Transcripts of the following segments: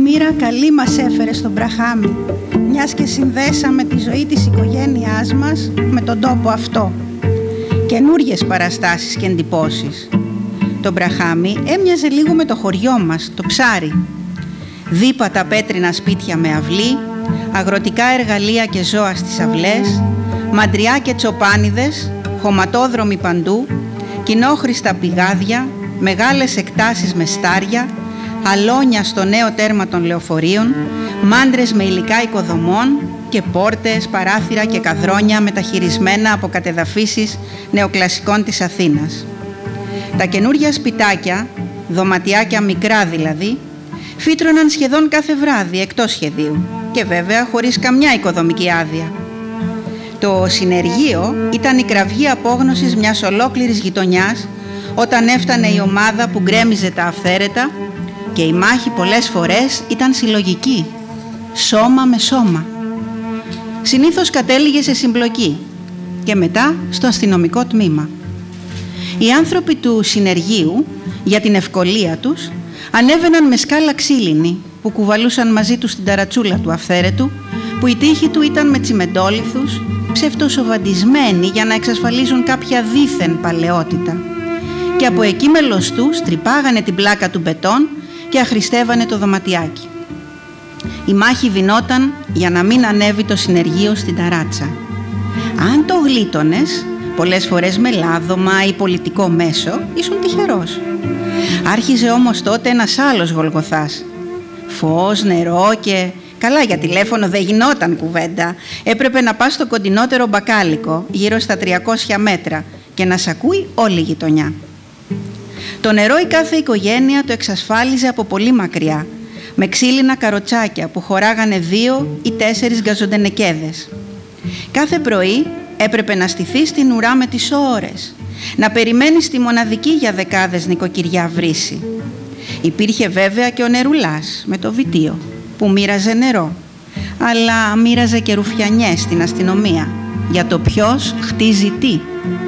μοίρα καλή μας έφερε στον Μπραχάμι, μιας και συνδέσαμε τη ζωή της οικογένειάς μας με τον τόπο αυτό. Καινούριες παραστάσεις και εντυπώσεις. Το Μπραχάμι έμοιαζε λίγο με το χωριό μας, το Ψάρι. Δίπατα πέτρινα σπίτια με αυλή, αγροτικά εργαλεία και ζώα στις αυλές, μαντριά και τσοπάνιδες, χωματόδρομοι παντού, κοινόχρηστα πηγάδια, μεγάλες εκτάσεις με στάρια, αλόνια στο νέο τέρμα των λεωφορείων, μάντρες με υλικά οικοδομών και πόρτες, παράθυρα και καδρόνια μεταχειρισμένα από κατεδαφίσεις νεοκλασικών της Αθήνας. Τα καινούργια σπιτάκια, δωματιάκια μικρά δηλαδή, φύτρωναν σχεδόν κάθε βράδυ εκτός σχεδίου και βέβαια χωρίς καμιά οικοδομική άδεια. Το συνεργείο ήταν η κραυγή απόγνωσης μιας ολόκληρης γειτονιάς όταν έφτανε η ομάδα που γκρέμιζε τα αυθαίρετα και η μάχη πολλές φορές ήταν συλλογική, σώμα με σώμα. Συνήθως κατέληγε σε συμπλοκή και μετά στο αστυνομικό τμήμα. Οι άνθρωποι του συνεργείου, για την ευκολία τους, ανέβαιναν με σκάλα ξύλινη που κουβαλούσαν μαζί τους την ταρατσούλα του αυθαίρετου, που η τύχη του ήταν με τσιμεντόλιθους, ψευτοσοβαντισμένοι για να εξασφαλίζουν κάποια δίθεν παλαιότητα. Και από εκεί με λωστούς τρυπάγανε την πλάκα του μπετόν και αχρηστεύανε το δωματιάκι. Η μάχη δινόταν για να μην ανέβει το συνεργείο στην ταράτσα. Αν το γλίτωνες, πολλές φορές με λάδωμα ή πολιτικό μέσο, ήσουν τυχερός. Άρχιζε όμως τότε ένας άλλος Γολγοθάς. Φως, νερό και... Καλά, για τηλέφωνο δεν γινόταν κουβέντα. Έπρεπε να πας στο κοντινότερο μπακάλικο, γύρω στα 300 μέτρα, και να σ' ακούει όλη η γειτονιά. Το νερό η κάθε οικογένεια το εξασφάλιζε από πολύ μακριά, με ξύλινα καροτσάκια που χωράγανε 2 ή 4 γκαζοντενεκέδες. Κάθε πρωί έπρεπε να στηθείς στην ουρά με τις ώρες, να περιμένεις τη μοναδική για δεκάδες νοικοκυριά βρύση. Υπήρχε βέβαια και ο νερουλάς με το βιτίο, που μοίραζε νερό, αλλά μοίραζε και ρουφιανιές στην αστυνομία για το ποιος χτίζει τι.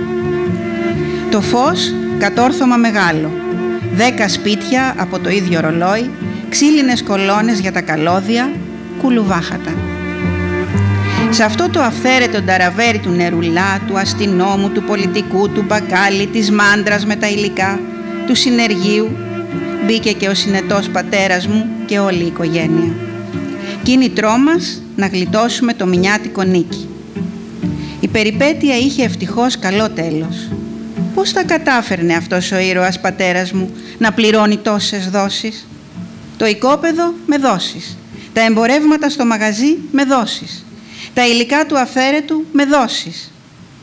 Το φως κατόρθωμα μεγάλο, 10 σπίτια από το ίδιο ρολόι, ξύλινες κολόνες για τα καλώδια, κουλουβάχατα. Σε αυτό το αυθαίρετο ταραβέρι του νερουλά, του αστυνόμου, του πολιτικού, του μπακάλι, της μάντρας με τα υλικά, του συνεργείου, μπήκε και ο συνετός πατέρας μου και όλη η οικογένεια. Κίνητρό μας να γλιτώσουμε το μηνιάτικο νίκη. Η περιπέτεια είχε ευτυχώς καλό τέλος. Πώς τα κατάφερνε αυτός ο ήρωας πατέρας μου να πληρώνει τόσες δόσεις? Το οικόπεδο με δόσεις, τα εμπορεύματα στο μαγαζί με δόσεις, τα υλικά του αυθαίρετου με δόσεις.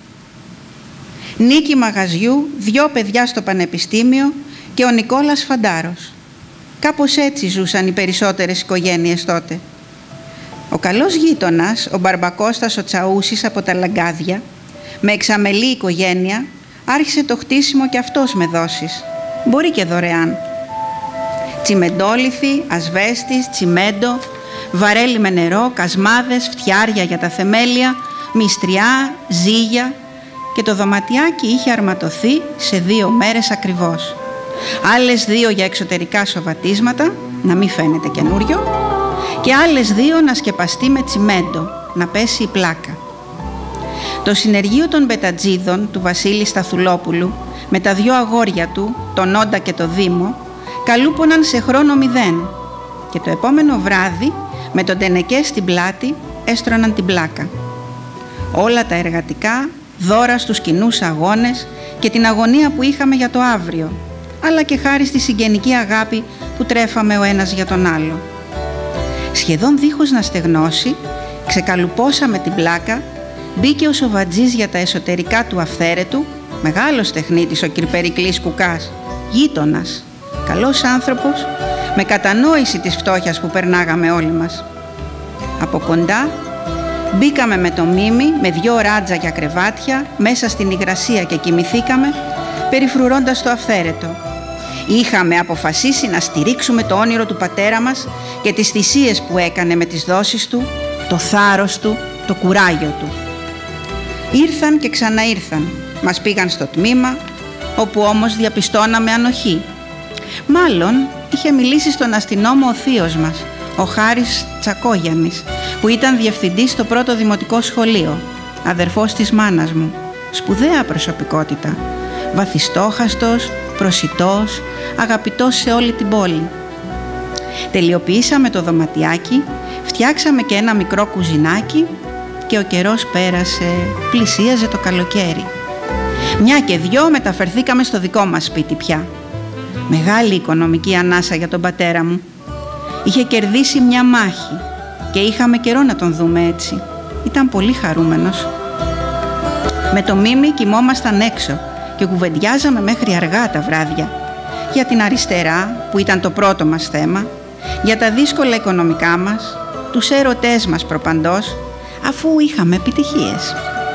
Νίκη μαγαζιού, 2 παιδιά στο πανεπιστήμιο και ο Νικόλας φαντάρος. Κάπως έτσι ζούσαν οι περισσότερες οικογένειες τότε. Ο καλός γείτονας, ο Μπαρμπακώστας ο Τσαούσης από τα Λαγκάδια, με εξαμελή οικογένεια, άρχισε το χτίσιμο και αυτός με δόσεις, μπορεί και δωρεάν. Τσιμεντόλιθοι, ασβέστης, τσιμέντο, βαρέλι με νερό, κασμάδες, φτιάρια για τα θεμέλια, μυστριά, ζύγια, και το δωματιάκι είχε αρματωθεί σε 2 μέρες ακριβώς. Άλλες 2 για εξωτερικά σοβατίσματα, να μην φαίνεται καινούριο, και άλλες 2 να σκεπαστεί με τσιμέντο, να πέσει η πλάκα. Το συνεργείο των Μπετατζίδων του Βασίλη Σταθουλόπουλου με τα 2 αγόρια του, τον Όντα και το Δήμο, καλούπωναν σε χρόνο 0 και το επόμενο βράδυ με τον Τενεκέ στην πλάτη έστρωναν την πλάκα. Όλα τα εργατικά, δώρα στους κοινούς αγώνες και την αγωνία που είχαμε για το αύριο, αλλά και χάρη στη συγγενική αγάπη που τρέφαμε ο ένας για τον άλλο. Σχεδόν δίχως να στεγνώσει, ξεκαλουπώσαμε την πλάκα, μπήκε ο Σοβατζής για τα εσωτερικά του αυθαίρετου, μεγάλος τεχνίτης ο κ. Περικλής Κουκάς, γείτονας, καλός άνθρωπος, με κατανόηση της φτώχειας που περνάγαμε όλοι μας. Από κοντά μπήκαμε με το Μίμη, με 2 ράτζα για κρεβάτια, μέσα στην υγρασία και κοιμηθήκαμε, περιφρουρώντας το αυθαίρετο. Είχαμε αποφασίσει να στηρίξουμε το όνειρο του πατέρα μας και τις θυσίες που έκανε με τις δόσεις του, το θάρρος του, το κουράγιο του. Ήρθαν και ξαναήρθαν, μας πήγαν στο τμήμα, όπου όμως διαπιστώναμε ανοχή. Μάλλον είχε μιλήσει στον αστυνόμο ο θείος μας, ο Χάρης Τσακόγιαννης, που ήταν διευθυντής στο πρώτο δημοτικό σχολείο, αδερφός της μάνας μου, σπουδαία προσωπικότητα, βαθιστόχαστος, προσιτός, αγαπητός σε όλη την πόλη. Τελειοποιήσαμε το δωματιάκι, φτιάξαμε και ένα μικρό κουζινάκι και ο καιρός πέρασε, πλησίαζε το καλοκαίρι. Μια και δυο μεταφερθήκαμε στο δικό μας σπίτι πια. Μεγάλη οικονομική ανάσα για τον πατέρα μου. Είχε κερδίσει μια μάχη και είχαμε καιρό να τον δούμε έτσι. Ήταν πολύ χαρούμενος. Με το Μίμη κοιμόμασταν έξω και κουβεντιάζαμε μέχρι αργά τα βράδια. Για την αριστερά, που ήταν το πρώτο μας θέμα, για τα δύσκολα οικονομικά μας, τους έρωτές μας προπαντός, αφού είχαμε επιτυχίες.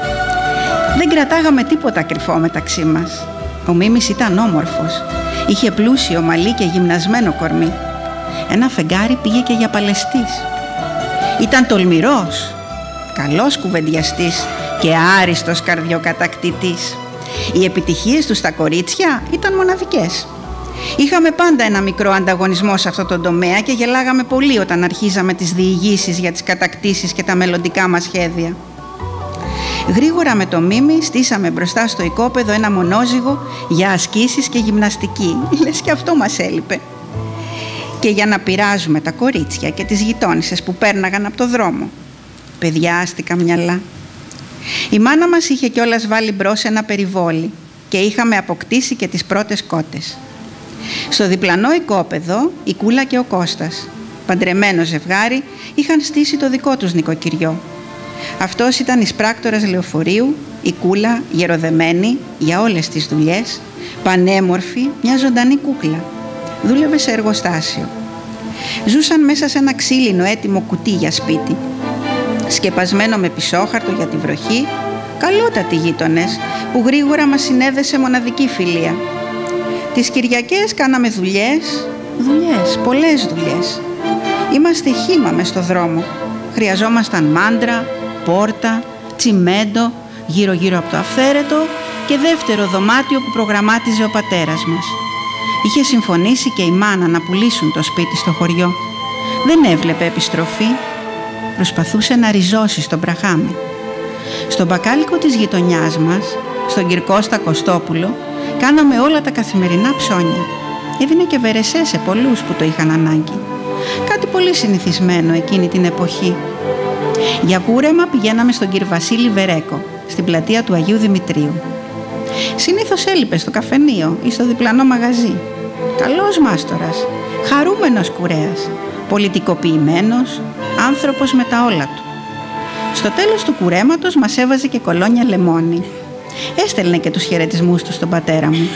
Δεν κρατάγαμε τίποτα κρυφό μεταξύ μας. Ο Μίμης ήταν όμορφος. Είχε πλούσιο μαλλί και γυμνασμένο κορμί. Ένα φεγγάρι πήγε και για παλαιστής. Ήταν τολμηρός, καλός κουβεντιαστής και άριστος καρδιοκατακτητής. Οι επιτυχίες του στα κορίτσια ήταν μοναδικές. Είχαμε πάντα ένα μικρό ανταγωνισμό σε αυτό το τομέα και γελάγαμε πολύ όταν αρχίζαμε τις διηγήσεις για τις κατακτήσεις και τα μελλοντικά μας σχέδια. Γρήγορα με το Μίμη στήσαμε μπροστά στο οικόπεδο ένα μονόζυγο για ασκήσεις και γυμναστική. Λες και αυτό μας έλειπε. Και για να πειράζουμε τα κορίτσια και τις γειτόνισσες που πέρναγαν από το δρόμο. Παιδιάστηκα μυαλά. Η μάνα μας είχε κιόλας βάλει μπρος ένα περιβόλι και είχαμε αποκτήσει και τις πρώτες κότες. Στο διπλανό οικόπεδο η Κούλα και ο Κώστας, παντρεμένο ζευγάρι, είχαν στήσει το δικό τους νοικοκυριό. Αυτός ήταν εισπράκτορας λεωφορείου, η Κούλα γεροδεμένη για όλες τις δουλειές, πανέμορφη, μια ζωντανή κούκλα. Δούλευε σε εργοστάσιο. Ζούσαν μέσα σε ένα ξύλινο έτοιμο κουτί για σπίτι, σκεπασμένο με πισόχαρτο για τη βροχή, καλότατοι γείτονες που γρήγορα μας συνέδεσε μοναδική φιλία. Τις Κυριακές κάναμε δουλειές, πολλές δουλειές. Είμαστε χύμα μες στο δρόμο. Χρειαζόμασταν μάντρα, πόρτα, τσιμέντο, γύρω-γύρω από το αυθαίρετο και δεύτερο δωμάτιο που προγραμμάτιζε ο πατέρας μας. Είχε συμφωνήσει και η μάνα να πουλήσουν το σπίτι στο χωριό. Δεν έβλεπε επιστροφή. Προσπαθούσε να ριζώσει στον Μπραχάμι. Στον μπακάλικο της γειτονιάς μας, στον Κυρκώστα Κωστόπουλο, κάναμε όλα τα καθημερινά ψώνια. Έδινε και βερεσέ σε πολλούς που το είχαν ανάγκη. Κάτι πολύ συνηθισμένο εκείνη την εποχή. Για κούρεμα πηγαίναμε στον Κυρ Βασίλη Βερέκο, στην πλατεία του Αγίου Δημητρίου. Συνήθως έλειπε στο καφενείο ή στο διπλανό μαγαζί. Καλός μάστορας, χαρούμενος κουρέας, πολιτικοποιημένος, άνθρωπος με τα όλα του. Στο τέλος του κουρέματος μας έβαζε και κολόνια λεμόνι. Έστελνε και τους χαιρετισμούς του στον πατέρα μου.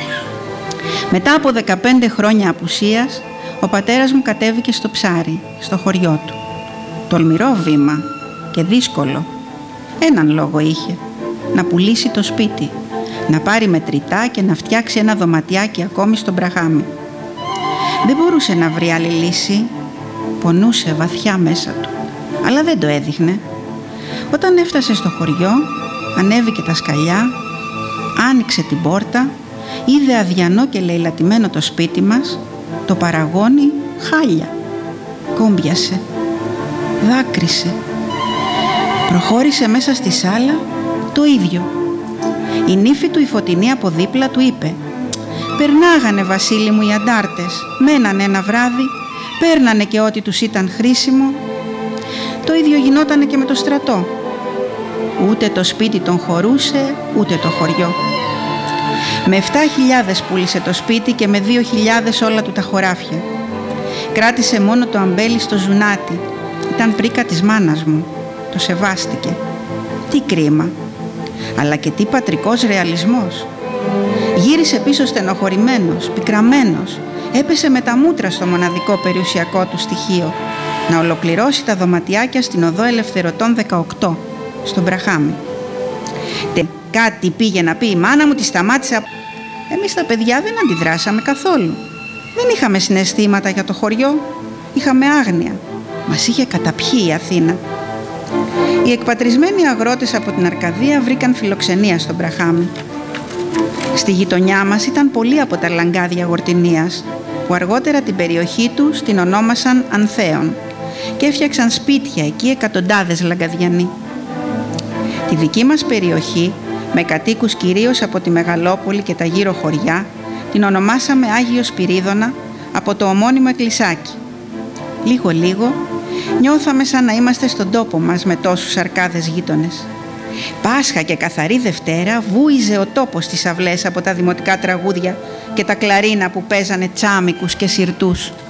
Μετά από 15 χρόνια απουσίας, ο πατέρας μου κατέβηκε στο Ψάρι, στο χωριό του. Τολμηρό βήμα και δύσκολο. Έναν λόγο είχε, να πουλήσει το σπίτι, να πάρει μετρητά και να φτιάξει ένα δωματιάκι ακόμη στον Μπραχάμι. Δεν μπορούσε να βρει άλλη λύση, πονούσε βαθιά μέσα του, αλλά δεν το έδειχνε. Όταν έφτασε στο χωριό, ανέβηκε τα σκαλιά, άνοιξε την πόρτα, είδε αδιανό και λαιλατημένο το σπίτι μας, το παραγόνι χάλια. Κόμπιασε, δάκρυσε. Προχώρησε μέσα στη σάλα, το ίδιο. Η νύφη του, η Φωτεινή από δίπλα, του είπε: «Περνάγανε, Βασίλη μου, οι αντάρτες, μένανε ένα βράδυ, παίρνανε και ό,τι τους ήταν χρήσιμο». Το ίδιο γινότανε και με το στρατό. Ούτε το σπίτι τον χωρούσε, ούτε το χωριό. Με 7.000 πούλησε το σπίτι και με 2.000 όλα του τα χωράφια. Κράτησε μόνο το αμπέλι στο ζουνάτι. Ήταν πρίκα της μάνας μου. Το σεβάστηκε. Τι κρίμα. Αλλά και τι πατρικός ρεαλισμός. Γύρισε πίσω στενοχωρημένος, πικραμένος. Έπεσε με τα μούτρα στο μοναδικό περιουσιακό του στοιχείο. Να ολοκληρώσει τα δωματιάκια στην οδό Ελευθερωτών 18, στον Μπραχάμι. Κάτι πήγε να πει η μάνα μου, τη σταμάτησα. Εμείς τα παιδιά δεν αντιδράσαμε καθόλου. Δεν είχαμε συναισθήματα για το χωριό. Είχαμε άγνοια. Μας είχε καταπιεί η Αθήνα. Οι εκπατρισμένοι αγρότες από την Αρκαδία βρήκαν φιλοξενία στον Μπραχάμι. Στη γειτονιά μας ήταν πολλοί από τα λαγκάδια Γορτινίας. που αργότερα την περιοχή τους την ονόμασαν Ανθέων και έφτιαξαν σπίτια εκεί εκατοντάδες Λαγκαδιανοί. Τη δική μας περιοχή, με κατοίκους κυρίως από τη Μεγαλόπολη και τα γύρω χωριά, την ονομάσαμε Άγιο Σπυρίδωνα από το ομώνυμο εκκλησάκι. Λίγο-λίγο νιώθαμε σαν να είμαστε στον τόπο μας με τόσους αρκάδες γείτονες. Πάσχα και καθαρή Δευτέρα βούιζε ο τόπος στις αυλές από τα δημοτικά τραγούδια και τα κλαρίνα που παίζανε τσάμικους και συρτούς.